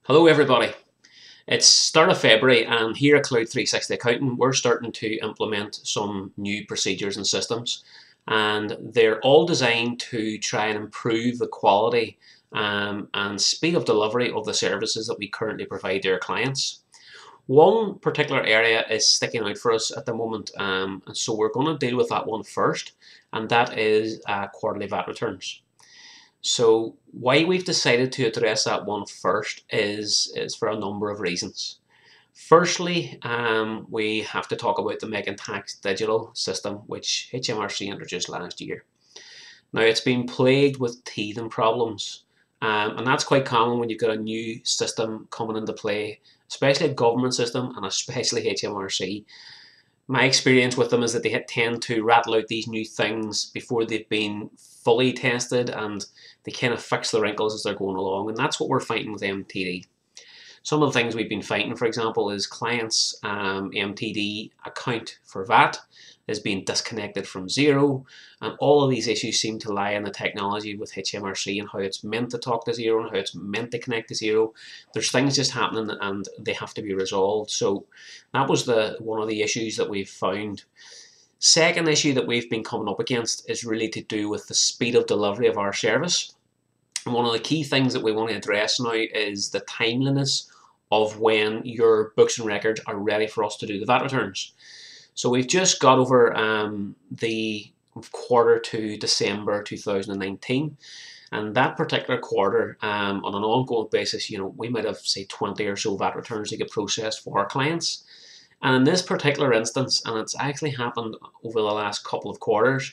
Hello everybody. It's start of February and here at Cloud 360 Accounting we're starting to implement some new procedures and systems, and they're all designed to try and improve the quality and speed of delivery of the services that we currently provide to our clients. One particular area is sticking out for us at the moment, and so we're going to deal with that one first, and that is quarterly VAT returns. So why we've decided to address that one first is for a number of reasons. Firstly, we have to talk about the Making Tax digital system, which HMRC introduced last year. Now, it's been plagued with teething problems, and that's quite common when you've got a new system coming into play, especially a government system and especially HMRC. My experience with them is that they tend to rattle out these new things before they've been fully tested, and they kind of fix the wrinkles as they're going along, and that's what we're fighting with MTD. Some of the things we've been fighting, for example, is clients' MTD account for VAT is being disconnected from Xero, and all of these issues seem to lie in the technology with HMRC and how it's meant to talk to Xero and how it's meant to connect to Xero. There's things just happening and they have to be resolved. So that was one of the issues that we've found. Second issue that we've been coming up against is really to do with the speed of delivery of our service. And one of the key things that we want to address now is the timeliness of when your books and records are ready for us to do the VAT returns. So we've just got over the quarter to December 2019, and that particular quarter, on an ongoing basis, we might have, say, 20 or so VAT returns to get processed for our clients. And in this particular instance, and it's actually happened over the last couple of quarters,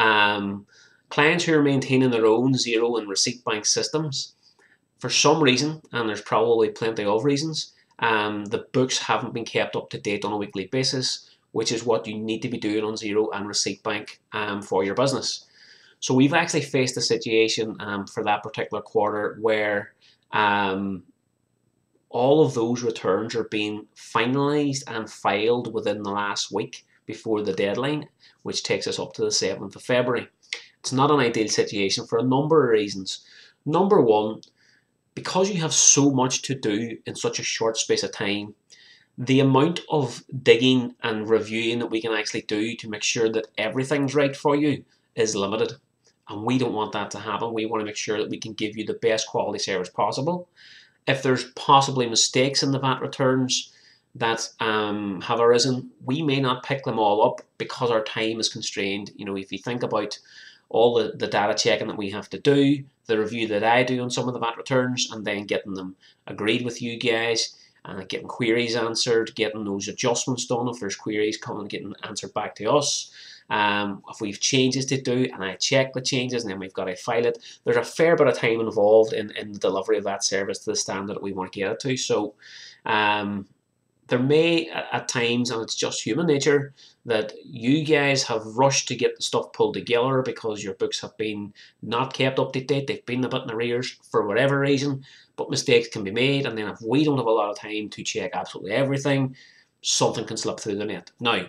clients who are maintaining their own Xero and receipt bank systems, for some reason, and there's probably plenty of reasons, the books haven't been kept up to date on a weekly basis, which is what you need to be doing on Xero and receipt bank for your business. So we've actually faced a situation for that particular quarter where all of those returns are being finalized and filed within the last week before the deadline, which takes us up to the 7th of February. It's not an ideal situation for a number of reasons. Number one, because you have so much to do in such a short space of time, the amount of digging and reviewing that we can actually do to make sure that everything's right for you is limited. And we don't want that to happen. We want to make sure that we can give you the best quality service possible. If there's possibly mistakes in the VAT returns that have arisen, we may not pick them all up because our time is constrained. If you think about all the data checking that we have to do, the review that I do on some of the VAT returns, and then getting them agreed with you guys, getting queries answered, getting those adjustments done if there's queries coming, getting answered back to us. If we've changes to do and I check the changes and then we've got to file it, there's a fair bit of time involved in the delivery of that service to the standard that we want to get it to. So there may at times, and it's just human nature, that you guys have rushed to get the stuff pulled together because your books have been not kept up to date, they've been a bit in arrears for whatever reason, but mistakes can be made, and then if we don't have a lot of time to check absolutely everything, something can slip through the net. Now,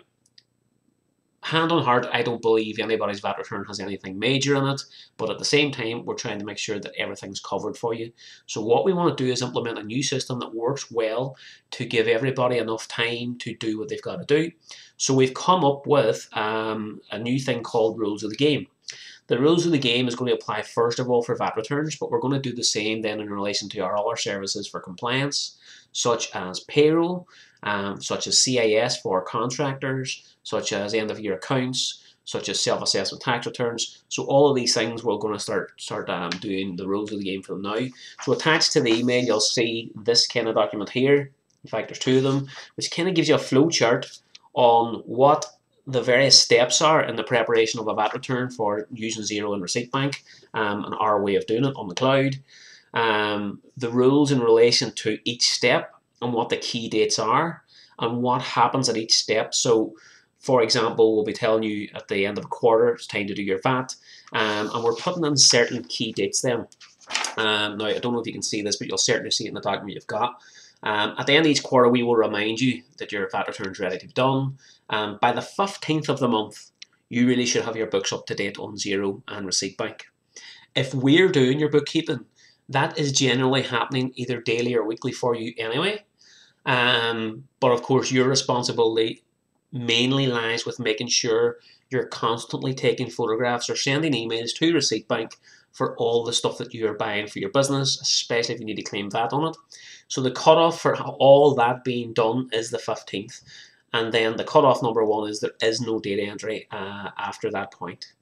hand on heart, I don't believe anybody's VAT return has anything major in it, but at the same time, we're trying to make sure that everything's covered for you. So what we want to do is implement a new system that works well to give everybody enough time to do what they've got to do. So we've come up with a new thing called Rules of the Game. The rules of the game is going to apply first of all for VAT returns, but we're going to do the same then in relation to our other services for compliance, such as payroll, such as CIS for contractors, such as end of year accounts, such as self-assessment tax returns. So all of these things we're going to start doing the rules of the game for them now. So attached to the email you'll see this kind of document here. In fact, there's two of them, which kind of gives you a flow chart on what the various steps are in the preparation of a VAT return for using Xero and Receipt Bank, and our way of doing it on the cloud. The rules in relation to each step and what the key dates are and what happens at each step. So, for example, we'll be telling you at the end of a quarter it's time to do your VAT, and we're putting in certain key dates then. Now, I don't know if you can see this, but you'll certainly see it in the document you've got. At the end of each quarter, we will remind you that your VAT return is ready to be done. By the 15th of the month, you really should have your books up to date on Xero and Receipt Bank. If we're doing your bookkeeping, That is generally happening either daily or weekly for you anyway. But of course, your responsibility mainly lies with making sure you're constantly taking photographs or sending emails to Receipt Bank for all the stuff that you're buying for your business, especially if you need to claim VAT on it. So the cutoff for all that being done is the 15th. And then the cutoff number one is there is no data entry after that point.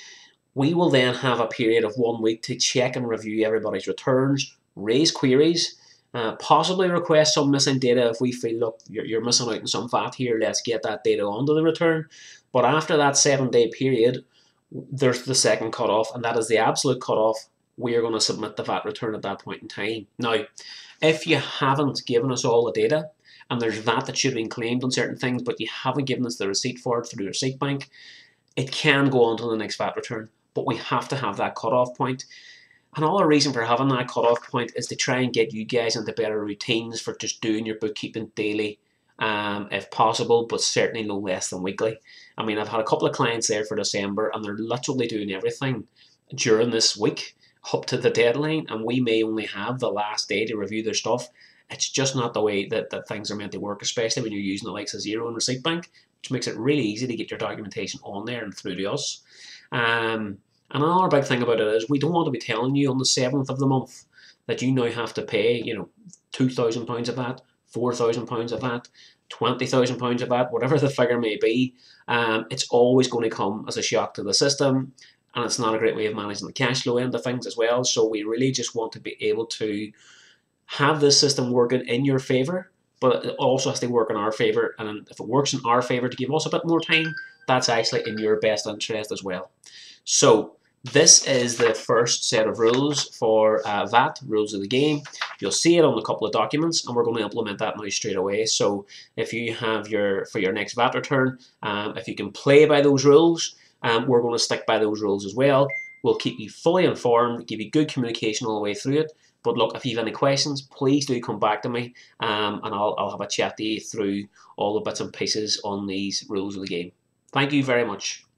We will then have a period of 1 week to check and review everybody's returns, raise queries, possibly request some missing data if we feel, look, you're missing out on some VAT here, let's get that data onto the return. But after that 7-day period, there's the second cutoff, and that is the absolute cutoff. We are going to submit the VAT return at that point in time. Now, if you haven't given us all the data, and there's VAT that should have been claimed on certain things, but you haven't given us the receipt for it through your Receipt Bank, it can go on to the next VAT return. But we have to have that cutoff point. And all the reason for having that cutoff point is to try and get you guys into better routines for just doing your bookkeeping daily, if possible, but certainly no less than weekly. I mean, I've had a couple of clients there for December, and they're literally doing everything during this week up to the deadline, and we may only have the last day to review their stuff. It's just not the way that things are meant to work, especially when you're using the likes of Xero and Receipt Bank, which makes it really easy to get your documentation on there and through to us. And another big thing about it is we don't want to be telling you on the 7th of the month that you now have to pay, £2,000 of that, £4,000 of that, £20,000 of that, whatever the figure may be. It's always going to come as a shock to the system, and it's not a great way of managing the cash flow end of things as well. So we really just want to be able to have this system working in your favour, but it also has to work in our favour. And if it works in our favour to give us a bit more time, that's actually in your best interest as well. So this is the first set of rules for VAT, rules of the game. You'll see it on a couple of documents, and we're going to implement that now straight away. So if you have for your next VAT return, if you can play by those rules, we're going to stick by those rules as well. We'll keep you fully informed, give you good communication all the way through it. But look, if you have any questions, please do come back to me, and I'll have a chat to you through all the bits and pieces on these rules of the game. Thank you very much.